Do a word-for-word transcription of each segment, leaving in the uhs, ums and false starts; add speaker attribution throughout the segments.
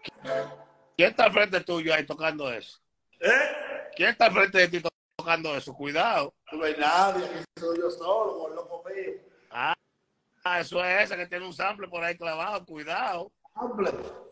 Speaker 1: ¿Quién está al frente tuyo ahí tocando eso?
Speaker 2: ¿Eh?
Speaker 1: ¿Quién está al frente de ti tocando eso? Cuidado.
Speaker 2: No hay nadie, aquí soy yo solo, con el loco mío.
Speaker 1: Ah, eso es ese que tiene un sample por ahí clavado. Cuidado.
Speaker 2: Hambre.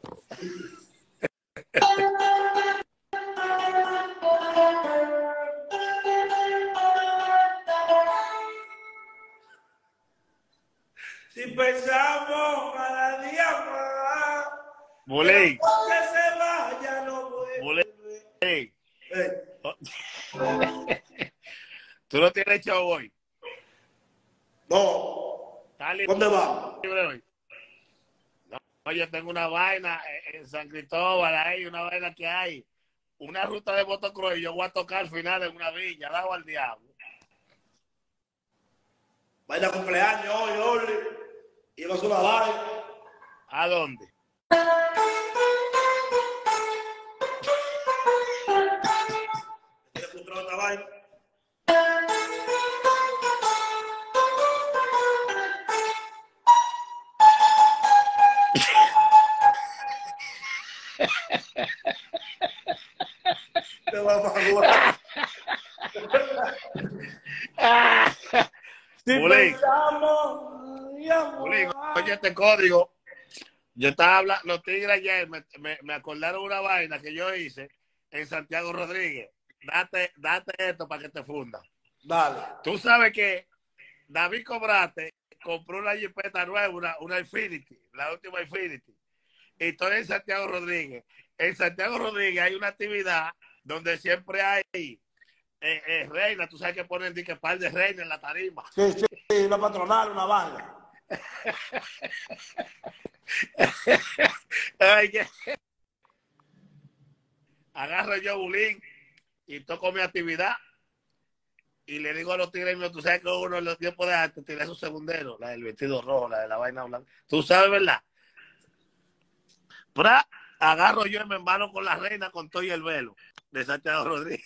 Speaker 2: Si pensamos cada día más,
Speaker 1: Bulín.
Speaker 2: que se vaya no puede.
Speaker 1: Bulín.
Speaker 2: Eh.
Speaker 1: ¿Tú no tienes show hoy?
Speaker 2: No. ¿Dónde va?
Speaker 1: Hoy? No, yo tengo una vaina en San Cristóbal, ahí, una vaina que hay. Una ruta de motocross y yo voy a tocar al final en una villa, dado al diablo.
Speaker 2: Vaya cumpleaños hoy, Orly. Y va a hacer una vaina.
Speaker 1: ¿A dónde?
Speaker 2: ¿Quieres comprar otra vaina? Te va a jugar. Si
Speaker 1: Bulín.
Speaker 2: pensamos,
Speaker 1: Bulín, oye este código. Yo estaba hablando, los tigres ayer me, me, me acordaron una vaina que yo hice en Santiago Rodríguez. Date, date esto para que te funda.
Speaker 2: Dale.
Speaker 1: Tú sabes que David Cobrate compró una jipeta nueva, una, una Infinity, la última Infinity. Y estoy en Santiago Rodríguez. En Santiago Rodríguez hay una actividad donde siempre hay eh, eh, reina. Tú sabes que ponen que par de reina en la tarima.
Speaker 2: Sí, sí, sí, una patronal, una vaina.
Speaker 1: Oye, agarro yo Bulín y toco mi actividad y le digo a los tigres míos, tú sabes que uno en los tiempos de antes tiene esos segunderos, la del vestido rojo, la de la vaina blanca. Tú sabes, ¿verdad? Pero agarro yo y me embalo con la reina con todo y el velo de Santiago Rodríguez.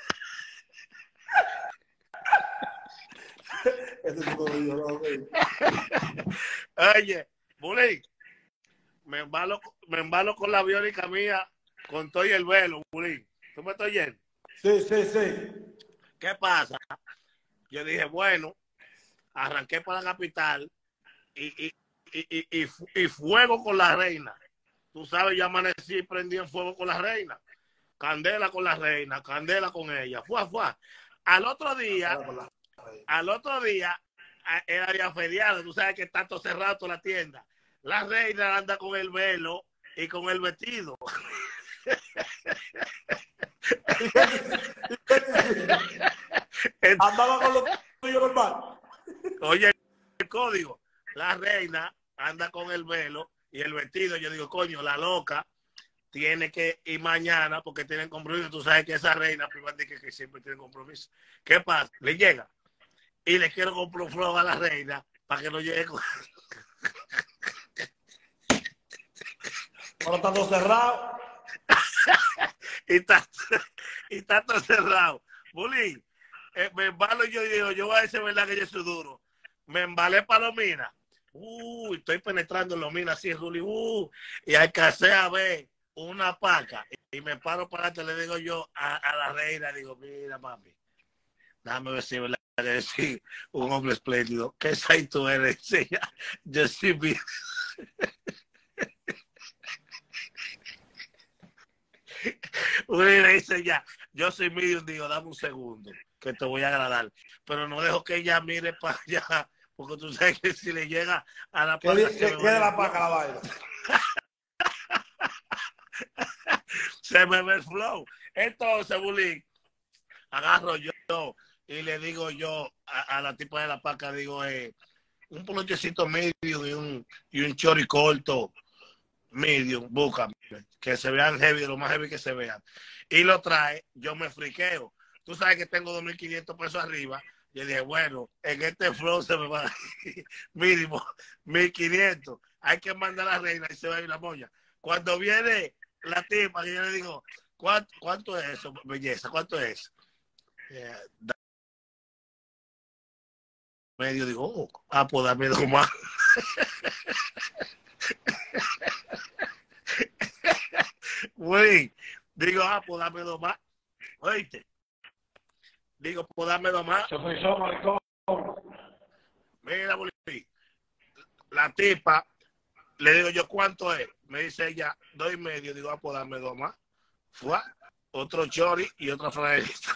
Speaker 2: Ese tipo de yo,
Speaker 1: Oye, Bulín, me embalo, me embalo con la biónica mía con todo y el velo, Bulín. ¿Tú me estás oyendo?
Speaker 2: Sí, sí, sí.
Speaker 1: ¿Qué pasa? Yo dije, bueno, arranqué para la capital y, y, y, y, y, y fuego con la reina. Tú sabes, yo amanecí y prendí en fuego con la reina. Candela con la reina, candela con ella. Fue, fue. Al otro día, al otro día, era día feriado. Tú sabes que está todo cerrado toda la tienda. La reina anda con el velo y con el vestido.
Speaker 2: Andaba con los tuyos normal.
Speaker 1: Oye, el código. La reina anda con el velo y el vestido. Yo digo, coño, la loca tiene que ir mañana porque tienen compromiso. Tú sabes que esa reina, primero que, que siempre tiene compromiso. ¿Qué pasa? Le llega y le quiero comprar un flow a la reina para que no llegue con...
Speaker 2: Ahora está todo cerrado.
Speaker 1: y, está, y está todo cerrado. Bulín, eh, me embalo y yo digo, yo voy a decir verdad que yo soy duro. Me embalé para Lomina. Uh, estoy penetrando en Lomina así, Ruli. Uh, y alcancé a ver una paca. Y me paro para adelante, le digo yo a, a la reina, digo, mira, mami, déjame ver si es verdad que decir un hombre espléndido. ¿Qué say tú eres? Sí, yo sí vi. Uy, le dice ya, yo soy medium, digo, dame un segundo, que te voy a agradar. Pero no dejo que ella mire para allá, porque tú sabes que si le llega a la paca...
Speaker 2: ¿Qué, ¿qué, ¿qué de la paca la vaina?
Speaker 1: Se me ve el flow. Entonces, Bulín, agarro yo y le digo yo a, a la tipa de la paca, digo, eh, un polochecito medio y un, y un chori corto, medium, búscame, que se vean heavy, lo más heavy que se vean. Y lo trae, yo me friqueo. Tú sabes que tengo dos mil quinientos pesos arriba. Yo dije, bueno, en este flow se me va a ir mínimo mil quinientos. Hay que mandar a la reina y se va a ir la moña. Cuando viene la tipa, yo le digo, ¿cuánto, cuánto es eso, belleza? ¿Cuánto es? Eh, medio digo, oh, ah, pues dame dos más. Bulín, digo, ah, pues dame dos más. Oíste. Digo, pues dame dos más. Mira, Bulín, la tipa, le digo yo, ¿cuánto es? Me dice ella, dos y medio. Digo, ah, pues dame dos más. Fue otro chori y otra franelita.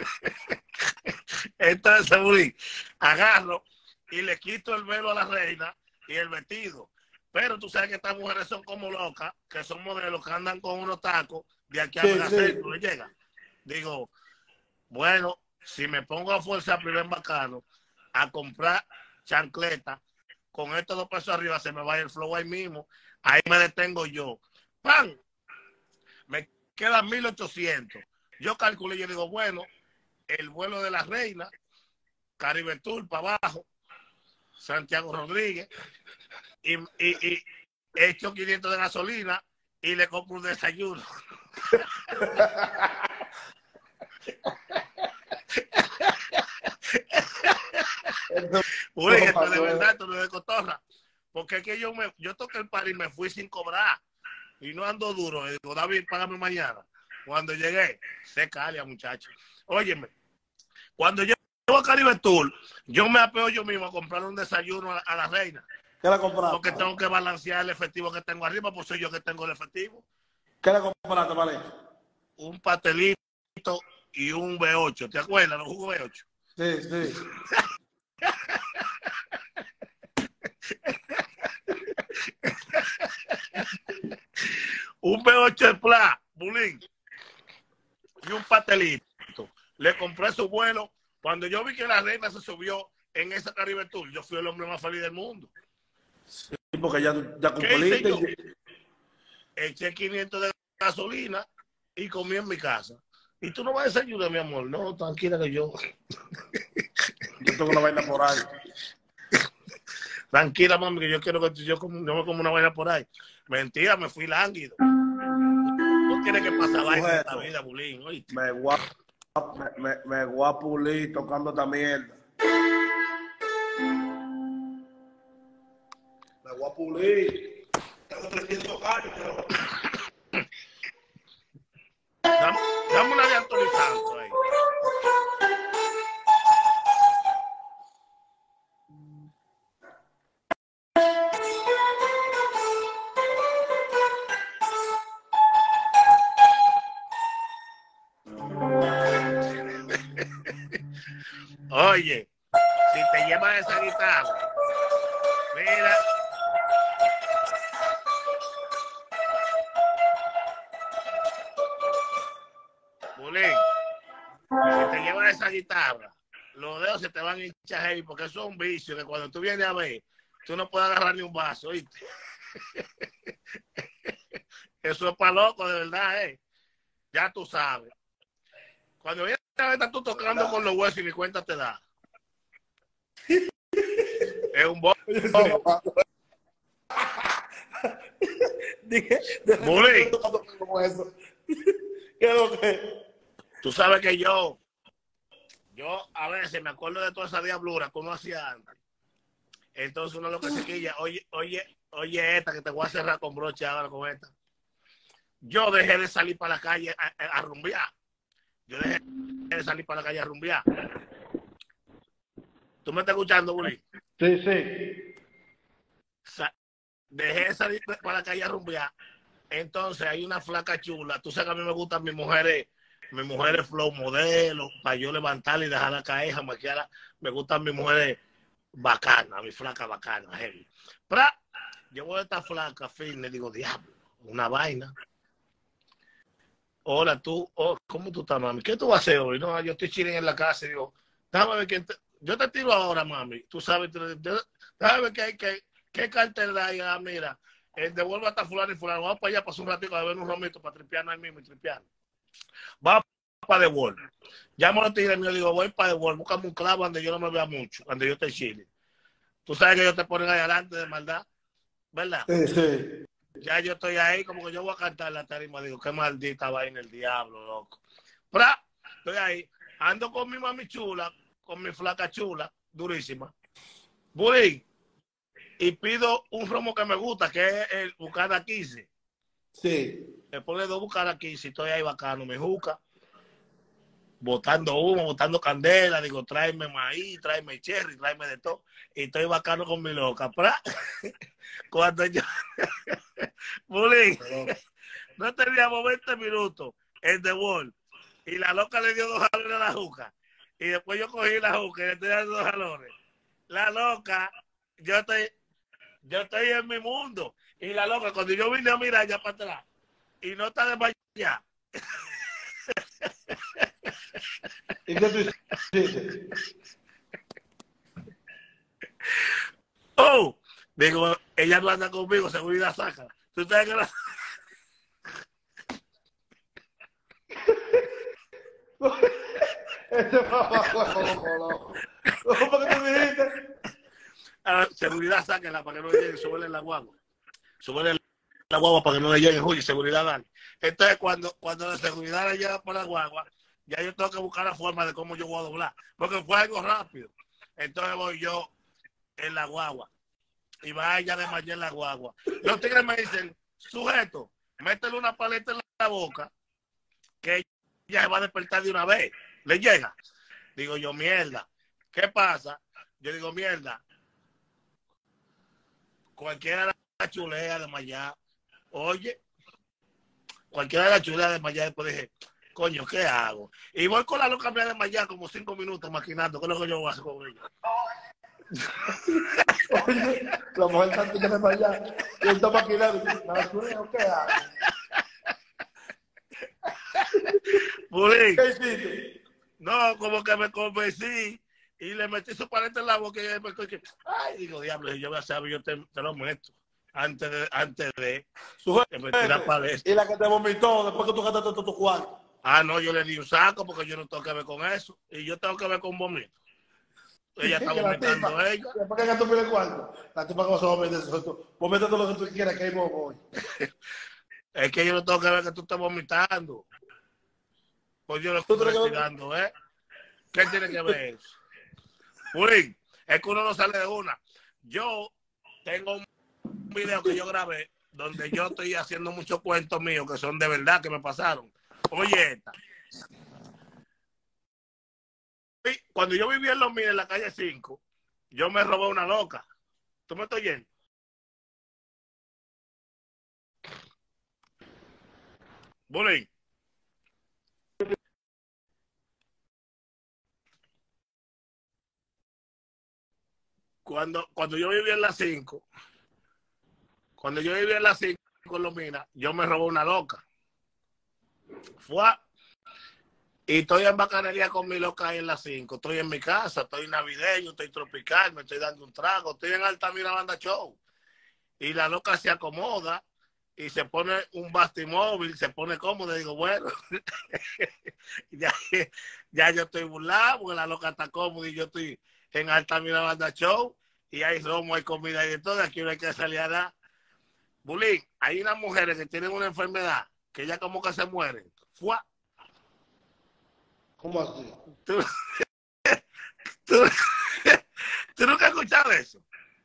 Speaker 1: Entonces, Bulín, agarro y le quito el velo a la reina y el vestido. Pero tú sabes que estas mujeres son como locas, que son modelos que andan con unos tacos de aquí a
Speaker 2: Sí,
Speaker 1: Megacentro,
Speaker 2: sí.
Speaker 1: no le llega. Digo, bueno, si me pongo a fuerza primer bacano a comprar chancleta, con estos dos pesos arriba se me va el flow ahí mismo. Ahí me detengo yo. ¡Pam! Me quedan mil ochocientos. Yo calculé, yo digo, bueno, el vuelo de la reina, Caribe Tour para abajo, Santiago Rodríguez, y, y, y echo quinientos de gasolina y le compro un desayuno. Uy, esto es de verdad, esto no es de cotorra. Porque es que yo me, yo toqué el par y me fui sin cobrar. Y no ando duro. Y digo, David, págame mañana. Cuando llegué, se calia, muchacho. Óyeme, cuando yo llego a Caribe Tour, yo me apeo yo mismo a comprar un desayuno a, a la reina.
Speaker 2: ¿Qué le compraste?
Speaker 1: Porque tengo que balancear el efectivo que tengo arriba, pues soy yo que tengo el efectivo.
Speaker 2: ¿Qué le compraste, vale?
Speaker 1: Un pastelito y un B ocho. ¿Te acuerdas? Los jugos B ocho.
Speaker 2: Sí, sí.
Speaker 1: Un B ocho de pla, Bulín, y un pastelito. Le compré su vuelo. Cuando yo vi que la reina se subió en esa Caribe Tour, yo fui el hombre más feliz del mundo.
Speaker 2: Sí, porque ya, ya
Speaker 1: ¿Qué hice yo?
Speaker 2: cumpliste.
Speaker 1: Eché quinientos de gasolina y comí en mi casa. ¿Y tú no vas a desayunar, mi amor? No, tranquila que yo.
Speaker 2: Yo tengo una vaina por ahí.
Speaker 1: Tranquila, mami, que yo quiero que yo, como, yo me como una vaina por ahí. Mentira, me fui lánguido. No tiene que pasar vaina en esta vida, Bulín, ¿oíste?
Speaker 2: Me voy a, me, me, me voy a pulir tocando esta mierda. Me voy a pulir. Tengo trescientos años, pero...
Speaker 1: Dame, dame una de Anthony Santos ahí. Oye, si te llevas esa guitarra, mira. Bulín, si te llevas esa guitarra, los dedos se te van a hinchar heavy porque eso es un vicio que cuando tú vienes a ver, tú no puedes agarrar ni un vaso, ¿oíste? Eso es para loco, de verdad, ¿eh? Ya tú sabes. Cuando vienes a ver, estás tú tocando con los huesos y ni cuenta te da. Es un bobo.
Speaker 2: Dije,
Speaker 1: Bulín,
Speaker 2: como eso. ¿Qué es lo que?
Speaker 1: tú sabes que yo, yo a veces me acuerdo de toda esa diablura que uno hacía antes. Entonces uno lo que se quilla, oye, oye, oye esta que te voy a cerrar con broche ahora con esta. Yo dejé de salir para la calle a, a, a rumbear. Yo dejé de salir para la calle a rumbear. ¿Tú me estás escuchando, Bulín?
Speaker 2: Sí, sí.
Speaker 1: Sa dejé de salir para la calle a rumbear. Entonces hay una flaca chula. Tú sabes que a mí me gustan mis mujeres, mis mujeres flow modelo, para yo levantarla y dejarla caer, jamaquearla. Me gustan mis mujeres bacanas, mis flacas bacanas, heavy. Pero yo voy a esta flaca, fin, le digo, diablo, una vaina. Hola, tú, oh, ¿cómo tú estás, mami? ¿Qué tú vas a hacer hoy? No, yo estoy chilling en la casa y digo, déjame ver quién te... Yo te tiro ahora, mami. Tú sabes, te... déjame ver qué, qué, qué cartel hay. Ah, mira, eh, devuelve hasta fulano y fulano. Vamos para allá, pasar un ratito a ver un romito para tripearnos ahí mismo y tripear. Vamos para The World. Llamo a los tigres míos y digo, voy para The World, búscame un clavo donde yo no me vea mucho, donde yo esté chilling. Tú sabes que ellos te ponen ahí adelante de maldad, ¿verdad?
Speaker 2: Sí, sí.
Speaker 1: Ya yo estoy ahí, como que yo voy a cantar la tarima, digo, qué maldita vaina el diablo, loco. Pero estoy ahí, ando con mi mami chula, con mi flaca chula, durísima. Bulín, y pido un romo que me gusta, que es el Bucana quince.
Speaker 2: Sí.
Speaker 1: Después le doy buscar aquí, si estoy ahí bacano, me juca, botando humo, botando candela, digo, tráeme maíz, tráeme cherry, tráeme de todo. Y estoy bacano con mi loca. ¡Pra! Cuando yo, Bulín, no teníamos veinte minutos en The Wall. Y la loca le dio dos jalones a la juca. Y después yo cogí la juca y le estoy dando dos jalones. La loca, yo estoy, yo estoy en mi mundo. Y la loca, cuando yo vine a mirar ya para atrás, y no está desmayada.
Speaker 2: ¿Y qué tú hiciste?
Speaker 1: Oh, digo, ella no anda conmigo, seguridad saca. ¿Tú sabes que la...
Speaker 2: Este papá fue loco. ¿Cómo que tú dijiste?
Speaker 1: Ah, seguridad sáquenla para que no le llegue, súbele la guagua. Súbele la guagua para que no le llegue, Julio, seguridad dale. Entonces, cuando, cuando la seguridad le llega por la guagua, ya yo tengo que buscar la forma de cómo yo voy a doblar. Porque fue algo rápido. Entonces voy yo en la guagua. Y va ella de mayor en la guagua. Los tigres me dicen, sujeto, métele una paleta en la boca, que ella se va a despertar de una vez. Le llega. Digo yo, mierda. ¿Qué pasa? Yo digo, mierda. Cualquiera de la chulea de Mayá, oye, cualquiera de la chulea de Mayá, después dije, coño, ¿qué hago? Y voy con la loca mía de Mayá como cinco minutos maquinando, ¿qué es lo que yo voy a hacer con ella?
Speaker 2: Oye, la mujer está que me allá. Y él está maquinando. ¿La chulea qué hago?
Speaker 1: Bulín,
Speaker 2: ¿Qué hiciste?
Speaker 1: no, como que me convencí y le metí su paleta en la boca y ella me cogió. Ay, digo, diablo, si yo voy a saber, yo te, te lo meto. Antes de, antes de, de meter la paleta.
Speaker 2: Y la que te vomitó después que tú gastaste todo tu cuarto.
Speaker 1: Ah, no, yo le di un saco porque yo no tengo que ver con eso. Y yo tengo que ver con vomito. Ella está vomitando
Speaker 2: tipa,
Speaker 1: ella.
Speaker 2: ¿para qué tú pides el cuarto? La tipa que va a vomitar eso. Vomita todo lo que tú quieras, que ahí me voy.
Speaker 1: Es que yo no tengo que ver que tú estás vomitando. Pues yo lo
Speaker 2: ¿Tú
Speaker 1: estoy
Speaker 2: tienes que ver?
Speaker 1: tirando, ¿eh? ¿Qué tiene que ver eso? Uy, es que uno no sale de una. Yo tengo un video que yo grabé donde yo estoy haciendo muchos cuentos míos que son de verdad que me pasaron. Oye, esta. Cuando yo vivía en Los Miles, en la calle cinco, yo me robé una loca. ¿Tú me estás oyendo? Bullying. Cuando, cuando yo vivía en la cinco, cuando yo vivía en la cinco en Los Minas, yo me robé una loca. Fue y estoy en bacanería con mi loca ahí en las cinco. Estoy en mi casa, estoy navideño, estoy tropical, me estoy dando un trago. Estoy en Altamira Banda Show. Y la loca se acomoda y se pone un bastimóvil, se pone cómodo. Y digo, bueno, ya, ya yo estoy burlado porque la loca está cómoda y yo estoy en Altamira Banda Show. Y hay romo, hay comida y de todo. Aquí no hay que salir a dar. Bulín, hay unas mujeres que tienen una enfermedad que ya como que se mueren. ¡Fua!
Speaker 2: ¿Cómo así?
Speaker 1: ¿Tú, tú, tú nunca has escuchado eso?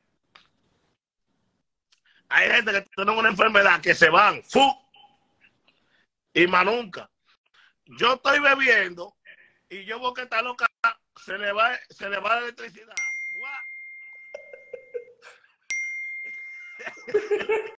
Speaker 1: Hay gente que tiene una enfermedad que se van, ¡fu! Y más nunca. Yo estoy bebiendo y yo veo que esta loca se le va, se le va la electricidad. ¡Fua!